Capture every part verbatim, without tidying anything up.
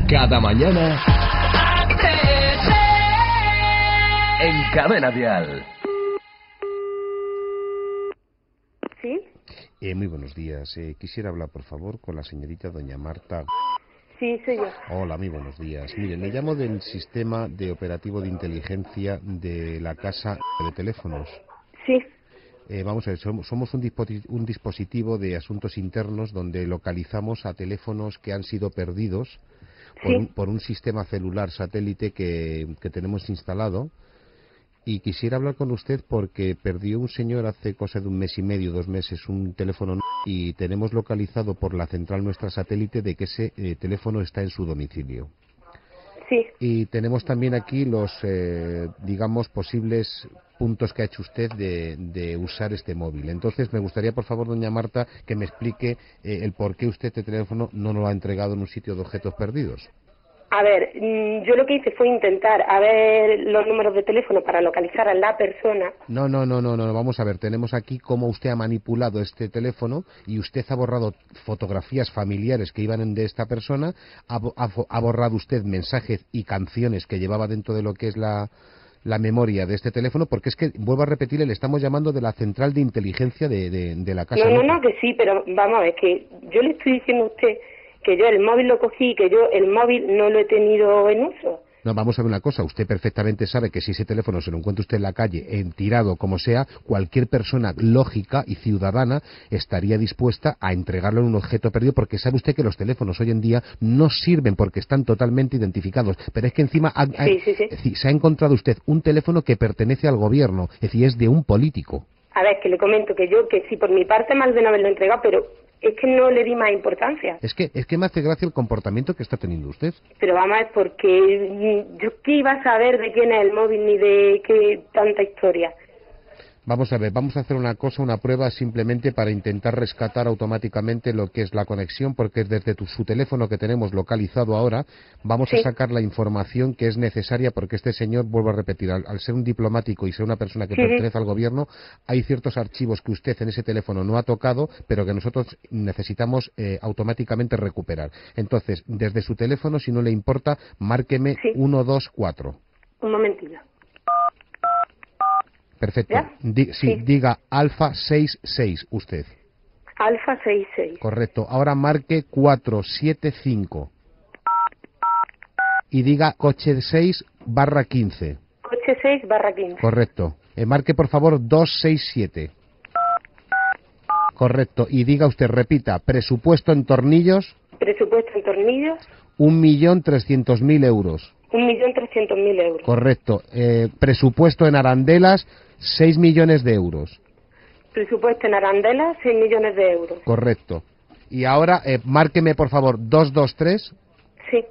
Cada mañana en Cadena Dial. ¿Sí? Eh, muy buenos días. Eh, quisiera hablar, por favor, con la señorita doña Marta. Sí, soy yo. Hola, muy buenos días. Mire, le llamo del sistema de operativo de inteligencia de la casa de teléfonos. Sí. Eh, vamos a ver, somos, somos un, disposi- un dispositivo de asuntos internos donde localizamos a teléfonos que han sido perdidos por, Sí. un, por un sistema celular satélite que, que tenemos instalado. Y quisiera hablar con usted porque perdió un señor hace cosa de un mes y medio, dos meses, un teléfono y tenemos localizado por la central nuestra satélite de que ese eh, teléfono está en su domicilio. Sí. Y tenemos también aquí los, eh, digamos, posibles puntos que ha hecho usted de, de usar este móvil. Entonces, me gustaría, por favor, doña Marta, que me explique eh, el por qué usted este teléfono no lo ha entregado en un sitio de objetos perdidos. A ver, yo lo que hice fue intentar a ver los números de teléfono para localizar a la persona. No, no, no, no, no, vamos a ver, tenemos aquí cómo usted ha manipulado este teléfono y usted ha borrado fotografías familiares que iban de esta persona, ha, ha, ha borrado usted mensajes y canciones que llevaba dentro de lo que es la, la memoria de este teléfono, porque es que, vuelvo a repetirle, le estamos llamando de la central de inteligencia de, de, de la casa. No, no, no, que sí, pero vamos a ver, que yo le estoy diciendo a usted que yo el móvil lo cogí y que yo el móvil no lo he tenido en uso. No, vamos a ver una cosa, usted perfectamente sabe que si ese teléfono se lo encuentra usted en la calle, en tirado, como sea, cualquier persona lógica y ciudadana estaría dispuesta a entregarlo en un objeto perdido, porque sabe usted que los teléfonos hoy en día no sirven porque están totalmente identificados, pero es que encima ha, ha, sí, sí, sí. Es decir, se ha encontrado usted un teléfono que pertenece al gobierno, es decir, es de un político. A ver, que le comento que yo, que sí, por mi parte mal de no haberlo entregado, pero es que no le di más importancia. Es que es que me hace gracia el comportamiento que está teniendo usted. Pero vamos a ver, porque yo qué iba a saber de quién es el móvil ni de qué tanta historia. Vamos a ver, vamos a hacer una cosa, una prueba simplemente para intentar rescatar automáticamente lo que es la conexión, porque desde tu, su teléfono que tenemos localizado ahora, vamos sí. a sacar la información que es necesaria, porque este señor, vuelvo a repetir, al, al ser un diplomático y ser una persona que sí. pertenece al gobierno, hay ciertos archivos que usted en ese teléfono no ha tocado, pero que nosotros necesitamos eh, automáticamente recuperar. Entonces, desde su teléfono, si no le importa, márqueme sí. uno dos cuatro. Un momentillo. Perfecto. Di, sí, sí, diga Alfa sesenta y seis usted. Alfa sesenta y seis. Correcto. Ahora marque cuatro siete cinco. Y diga coche seis barra quince. Coche seis barra quince. Correcto. Eh, marque por favor doscientos sesenta y siete. Correcto. Y diga usted, repita, presupuesto en tornillos. Presupuesto en tornillos. Un millón trescientos mil euros. Un millón trescientos mil euros. Correcto. Eh, presupuesto en arandelas, seis millones de euros. Presupuesto en arandelas, seis millones de euros. Correcto. Y ahora, eh, márqueme por favor doscientos veintitrés. Sí.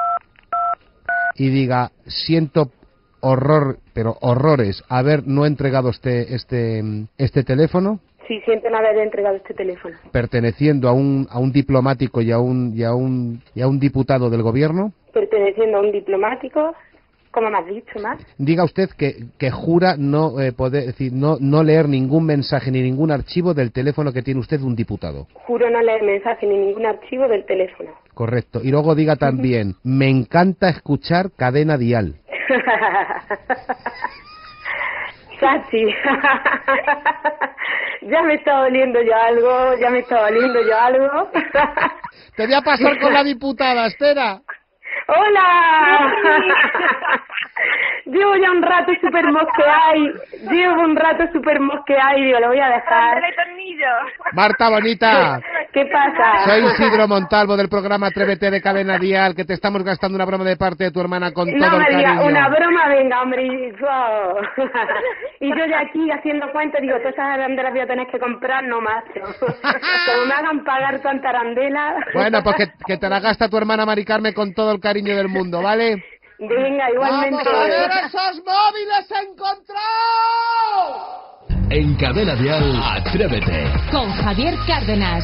Y diga, siento horror, pero horrores, haber no entregado este, este, este teléfono. Sí, siento no haber entregado este teléfono. Perteneciendo a un, a un diplomático y a un, y a un, y a un diputado del gobierno. Perteneciendo a un diplomático, como me has dicho más. Diga usted que, que jura no eh, poder, decir, no, no leer ningún mensaje ni ningún archivo del teléfono que tiene usted de un diputado. Juro no leer mensaje ni ningún archivo del teléfono. Correcto. Y luego diga también, me encanta escuchar Cadena Dial. Sachi, ya me está oliendo yo algo, ya me está oliendo yo algo. Te voy a pasar con la diputada, espera. ¡Hola! Llevo ya un rato súper mosqueay, llevo un rato súper mosqueay, digo, lo voy a dejar. Marta bonita. ¿Qué pasa? Soy Isidro Montalvo del programa Atrévete de Cadena Dial, que te estamos gastando una broma de parte de tu hermana con no todo me el diga, cariño. Una broma, venga, hombre. Y, wow. Y yo de aquí haciendo cuenta, digo, todas esas arandelas voy a tener que comprar, no macho. Como me hagan pagar tanta arandela. Bueno, pues que, que te la gasta tu hermana Mari Carmen con todo el cariño del mundo, ¿vale? Venga, igualmente. ¡Vamos a ver esos móviles encontrados! En Cadena Dial, Atrévete. Con Javier Cárdenas.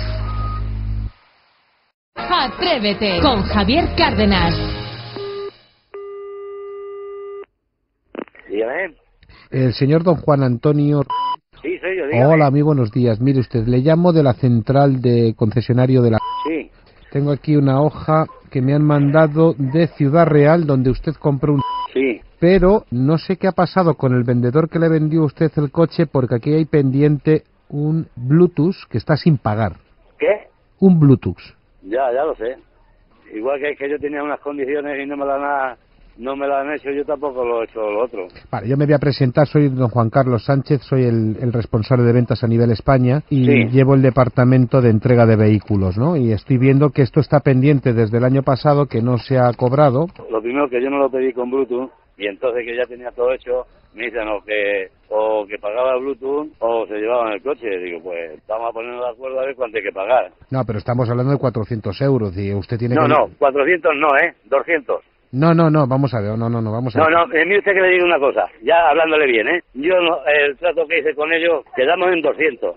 Atrévete con Javier Cárdenas. Dígame. El señor don Juan Antonio. Sí, soy yo, dígame. Hola, muy buenos días. Mire usted, le llamo de la central de concesionario de la... Sí. Tengo aquí una hoja que me han mandado de Ciudad Real, donde usted compró un... Sí. Pero no sé qué ha pasado con el vendedor que le vendió a usted el coche, porque aquí hay pendiente un Bluetooth que está sin pagar. ¿Qué? Un Bluetooth. Ya, ya lo sé. Igual que, que yo tenía unas condiciones y no me las han, no me las han hecho, yo tampoco lo he hecho lo otro. Vale, yo me voy a presentar, soy don Juan Carlos Sánchez, soy el, el responsable de ventas a nivel España y Sí. llevo el departamento de entrega de vehículos, ¿no? Y estoy viendo que esto está pendiente desde el año pasado, que no se ha cobrado. Lo primero que yo no lo pedí con Bluetooth y entonces que ya tenía todo hecho, me dicen o que, o que pagaba el Bluetooth o se llevaban el coche. Digo, pues vamos a ponernos de acuerdo a ver cuánto hay que pagar. No, pero estamos hablando de cuatrocientos euros y usted tiene No, que... no, cuatrocientos no, ¿eh? doscientos. No, no, no, vamos a ver, no, no, no, vamos a No, ver. no, eh, mire usted que le digo una cosa, ya hablándole bien, ¿eh? Yo, no, el trato que hice con ellos, quedamos en doscientos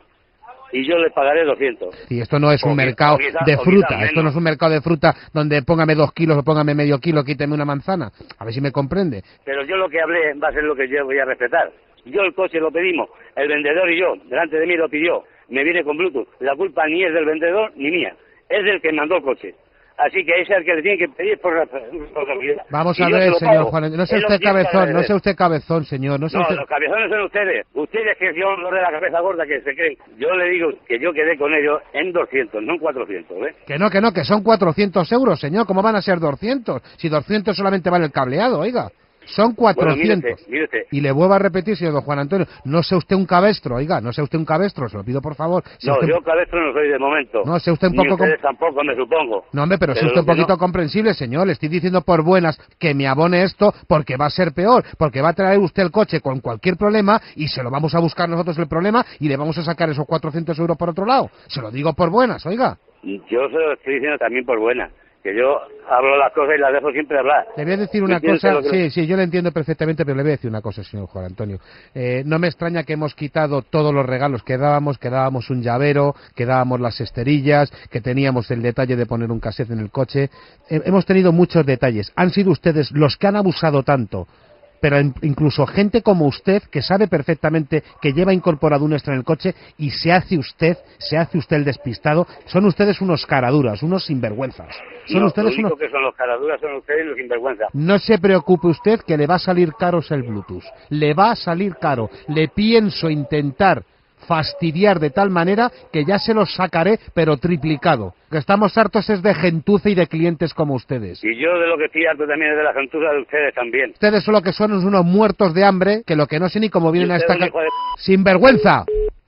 y yo les pagaré doscientos. Y esto no es un O qui- mercado o quizá- de o fruta, quizá esto no menos. es un mercado de fruta donde póngame dos kilos o póngame medio kilo, quíteme una manzana. A ver si me comprende. Pero yo lo que hablé va a ser lo que yo voy a respetar. Yo el coche lo pedimos, el vendedor y yo, delante de mí lo pidió, me viene con Bluetooth. La culpa ni es del vendedor ni mía, es del que mandó el coche. Así que ese es el que le tiene que pedir por responsabilidad. Vamos Y a yo se ver, lo señor pago. Juan, no sea Él lo usted tiene que cabezón, no agradecer. sea usted cabezón, señor, no sea No, usted... los cabezones son ustedes. Ustedes que son los de la cabeza gorda que se creen. Yo le digo que yo quedé con ellos en doscientos, no en cuatrocientos, ¿eh? Que no, que no, que son cuatrocientos euros, señor, ¿cómo van a ser doscientos? Si doscientos solamente vale el cableado, oiga. Son cuatrocientos. Bueno, mire usted, mire usted. Y le vuelvo a repetir, señor don Juan Antonio, no sea usted un cabestro, oiga, no sea usted un cabestro, se lo pido por favor. Sea No, usted... yo cabestro no soy de momento. No, sea usted un Ni poco com- ustedes tampoco, me supongo. No, hombre, pero, sea usted lo un que poquito no- comprensible, señor. Le estoy diciendo por buenas que me abone esto porque va a ser peor, porque va a traer usted el coche con cualquier problema y se lo vamos a buscar nosotros el problema y le vamos a sacar esos cuatrocientos euros por otro lado. Se lo digo por buenas, oiga. Yo se lo estoy diciendo también por buena. Que yo hablo las cosas y las dejo siempre hablar. Le voy a decir una ¿Entiende cosa, lo que- sí, sí, yo le entiendo perfectamente, pero le voy a decir una cosa, señor Juan Antonio. Eh, no me extraña que hemos quitado todos los regalos que dábamos, que dábamos un llavero, que dábamos las esterillas, que teníamos el detalle de poner un cassette en el coche. Eh, hemos tenido muchos detalles. Han sido ustedes los que han abusado tanto. Pero in- incluso gente como usted, que sabe perfectamente que lleva incorporado un extra en el coche y se hace usted, se hace usted el despistado, son ustedes unos caraduras, unos sinvergüenzas. Son No, ustedes lo único unos... que son los caraduras son ustedes los sinvergüenza. No se preocupe usted que le va a salir caro el Bluetooth. Le va a salir caro. Le pienso intentar fastidiar de tal manera que ya se los sacaré, pero triplicado. Que estamos hartos es de gentuza y de clientes como ustedes. Y yo de lo que estoy harto también es de la gentuza de ustedes también. Ustedes son lo que son unos muertos de hambre, que lo que no sé ni cómo vienen a Y esta... usted es ca- un hijo de- ¡Sinvergüenza!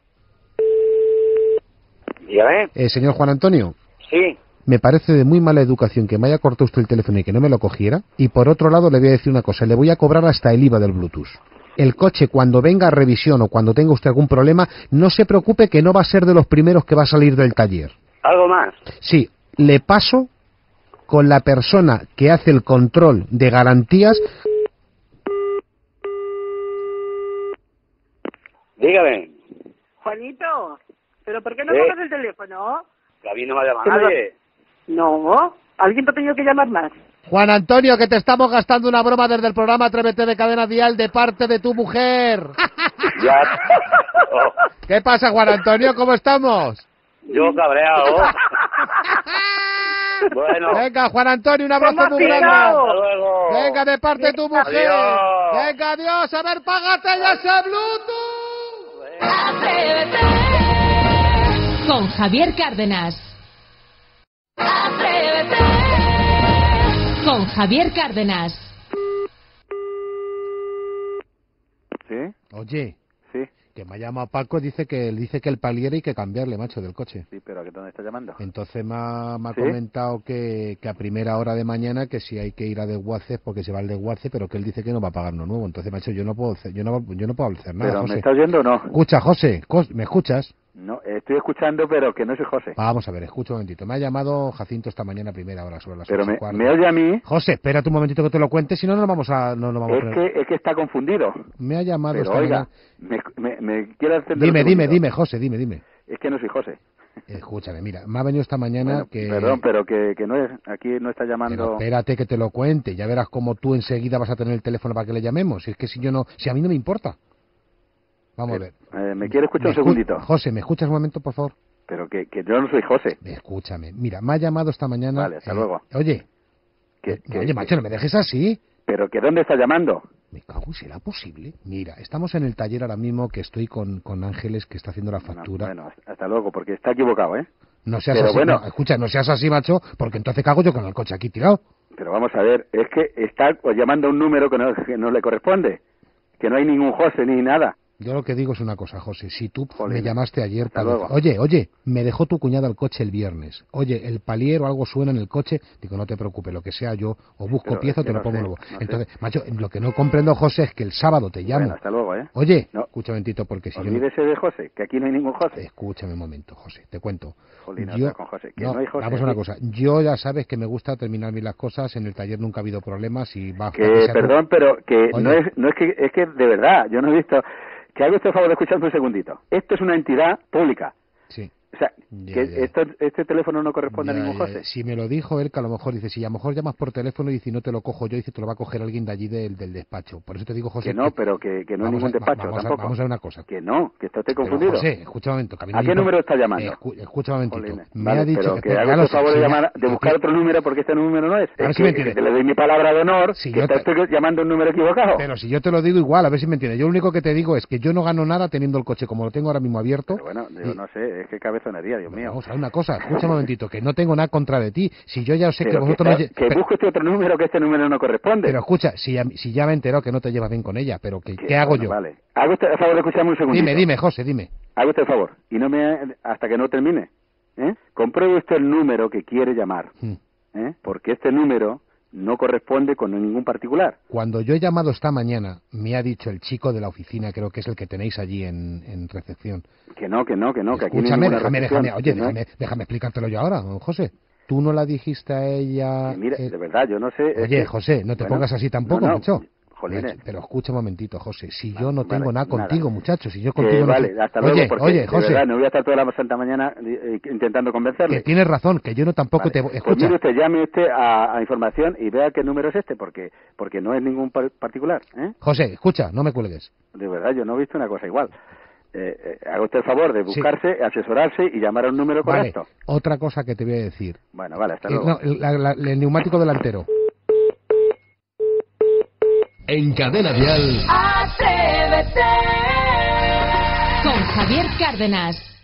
Dígame. Eh, señor Juan Antonio, Sí. me parece de muy mala educación que me haya cortado usted el teléfono y que no me lo cogiera. Y por otro lado le voy a decir una cosa, le voy a cobrar hasta el I V A del Bluetooth. El coche, cuando venga a revisión o cuando tenga usted algún problema, no se preocupe que no va a ser de los primeros que va a salir del taller. ¿Algo más? Sí, le paso con la persona que hace el control de garantías. Dígame. Juanito, ¿pero por qué no ¿Eh? coges el teléfono? Que a mí no me ha llamado Que no lo- nadie. No, alguien te ha tenido que llamar más. Juan Antonio, que te estamos gastando una broma desde el programa Atrévete de Cadena Dial de parte de tu mujer. Ya. Oh, ¿Qué pasa, Juan Antonio? ¿Cómo estamos? yo cabreado. Bueno. Venga, Juan Antonio, un abrazo ¿Cómo muy has grande. quedado? Hasta luego. Venga, de parte de tu mujer. Adiós. Venga, adiós. A ver, págate ya ese Bluetooth. Atrévete con Javier Cárdenas. Atrévete con Javier Cárdenas. ¿Sí? Oye, Sí, que me ha llamado Paco, dice que dice que el palier hay que cambiarle, macho, del coche. sí, pero ¿a qué dónde está llamando? Entonces me ha, me ha ¿Sí? comentado que, que a primera hora de mañana que si hay que ir a desguaces porque se va al desguace, pero que él dice que no va a pagar lo nuevo. Entonces, macho, yo no puedo hacer, yo no, yo no puedo hacer nada, ¿Pero José. me estás oyendo o no? Escucha, José, Cos- ¿me escuchas? No, estoy escuchando, pero que no soy José. Vamos a ver, escucha un momentito. Me ha llamado Jacinto esta mañana a primera hora sobre las Pero ocho y me, cuarto. me oye a mí, José, espérate un momentito que te lo cuente, si no, no nos vamos a... No, nos vamos es a poner- que, es que está confundido. Me ha llamado Pero esta oiga, mañana... me, me, me quiere hacer... de Dime, lo dime, segundo. dime, José, dime, dime. Es que no soy José. Escúchame, mira, me ha venido esta mañana Bueno, que... Perdón, pero que, que no es, aquí no está Pero llamando... espérate que te lo cuente, ya verás cómo tú enseguida vas a tener el teléfono para que le llamemos. Si es que si yo no... Si a mí no me importa. Vamos a ver. Eh, ¿Me quiere escuchar ¿Me un escu- segundito? José, ¿me escuchas un momento, por favor? Pero que, que yo no soy José. Escúchame. Mira, me ha llamado esta mañana... Vale, hasta eh, luego. Oye, Que, que, Oye, macho, no me dejes así. ¿Pero que dónde estás llamando? Me cago, ¿será posible? Mira, estamos en el taller ahora mismo que estoy con, con Ángeles, que está haciendo la factura. Bueno, bueno, hasta luego, porque está equivocado, ¿eh? No seas Pero así, bueno. no, escucha, no seas así, macho, porque entonces cago yo con el coche aquí tirado. Pero vamos a ver, es que está pues, llamando a un número que no, que no le corresponde, que no hay ningún José ni nada. Yo lo que digo es una cosa, José. Si tú Jolín, me llamaste ayer hasta para... luego. Oye, oye, me dejó tu cuñada el coche el viernes. Oye, el palier o algo suena en el coche. Digo, no te preocupes, lo que sea yo, o busco Pero pieza o es te que lo no pongo sé, nuevo. no sé. Entonces, macho, lo que no comprendo, José, es que el sábado te llamo. Bueno, hasta luego, ¿eh? Oye, No. escucha un momentito, porque si Olvídese de José, que aquí no hay ningún yo... José. Escúchame un momento, José, te cuento. Jolín, yo... otra con José, que no hay José Vamos a una aquí. cosa. Yo ya sabes que me gusta terminar bien las cosas. En el taller nunca ha habido problemas y va Que, perdón, pero que Oye. no es, no es que, es que de verdad, yo no he visto... Que haga usted el favor de escucharme un segundito. Esto es una entidad pública. Sí. O sea, Ya, que ya. Esto, este teléfono no corresponde Ya, a ningún ya, José. Si me lo dijo él, que a lo mejor dice, si a lo mejor llamas por teléfono y si no te lo cojo yo, dice, te lo va a coger alguien de allí del, del despacho. Por eso te digo, José... Que no, pero que, que no hay vamos ningún a- va- despacho vamos a- tampoco. vamos a ver una cosa. Que no, que está usted Pero, confundido. José, escucha un momento. Que a mí no ¿A me qué importa- número está llamando? Escu- escucha un momentito. Jolines, Me vale, ha dicho... pero que espera, haga ya lo usted el favor sé, de, si llamar, ya- de buscar que- otro número porque este número no es. A ver Es si me que, entiende. que le doy mi palabra de honor, Si que yo está te- usted llamando a un número equivocado. Pero si yo te lo digo igual, a ver si me entiendes. Yo lo único que te digo es que yo no gano nada teniendo el coche como lo tengo ahora mismo abierto. Pero bueno, yo y- no sé, es que cabezonería, Dios mío. Vamos a ver una cosa, escucha un momentito, que no tengo nada contra de ti. Si yo ya sé que Pero que, vosotros... no está- lle- que pero- busque usted otro número que este número no corresponde. Pero escucha, si ya, si ya me he enterado que no te llevas bien con ella, pero que, Que, ¿qué hago bueno, yo? Vale. Haga usted el favor de escucharme un segundito. Dime, dime, José, dime. Haga usted el favor. Y no me... Hasta que no termine. ¿Eh? Compruebe usted el número que quiere llamar. Hmm. ¿Eh? Porque este número no corresponde con ningún particular. Cuando yo he llamado esta mañana, me ha dicho el chico de la oficina, creo que es el que tenéis allí en, en recepción. Que no, que no, que no, que aquí no hay Escúchame, ninguna déjame, recepción, déjame, oye, que no hay- déjame, déjame explicártelo yo ahora, don José. Tú no la dijiste a ella... que mira, eh, de verdad, yo no sé... es Oye, que- José, no te bueno, pongas así tampoco, no, no, macho. jolines. Macho, pero escucha un momentito, José. Si yo Vale, no tengo vale, nada contigo, nada. muchacho, si yo Que contigo no... vale, hasta luego, Oye, porque oye, de José, verdad, no voy a estar toda la santa mañana eh, intentando convencerle. que tienes razón, que yo no tampoco Vale. te... Pues Escucha, mire usted, llame usted a, a información y vea qué número es este, porque porque no es ningún par- particular, ¿eh? José, escucha, no me cuelgues. De verdad, yo no he visto una cosa igual. Eh, eh, haga usted el favor de Sí. buscarse, asesorarse y llamar a un número Vale, correcto. otra cosa que te voy a decir. Bueno, vale, hasta Eh, luego. no, la- la- el neumático delantero. En Cadena Dial. Atrévete con Javier Cárdenas.